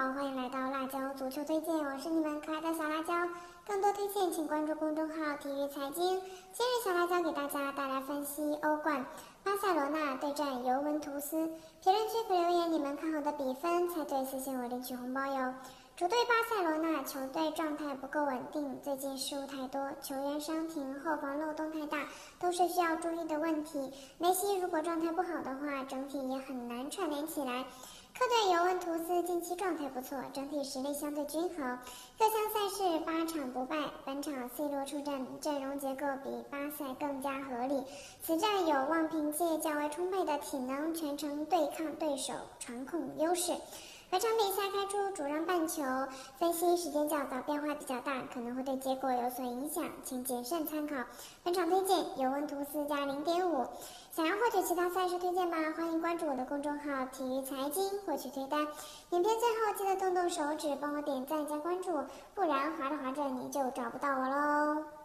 欢迎来到辣椒足球推荐，我是你们可爱的小辣椒。更多推荐请关注公众号体育财经。今日小辣椒给大家带来分析欧冠，巴塞罗那对战尤文图斯。评论区可留言你们看好的比分，猜对私信我领取红包哟。主队巴塞罗那球队状态不够稳定，最近失误太多，球员伤停，后防漏洞太大，都是需要注意的问题。梅西如果状态不好的话，整体也很难串联起来。客队尤文图斯近期状态不错，整体实力相对均衡，各项赛事8场不败。本场 C 罗出战，阵容结构比巴塞更加合理，此战有望凭借较为充沛的体能，全程对抗对手，传控优势。本场比赛开出主让半球，分析时间较早，变化比较大，可能会对结果有所影响，请谨慎参考。本场推荐尤文图斯加0.5。想要获取其他赛事推荐吗？欢迎关注我的公众号体育财经获取推单。影片最后记得动动手指帮我点赞加关注，不然滑着滑着你就找不到我喽。